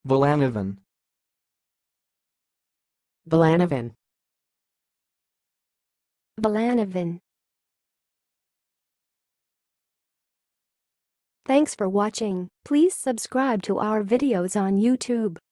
villanovan, villanovan, villanovan. Thanks for watching. Please subscribe to our videos on YouTube.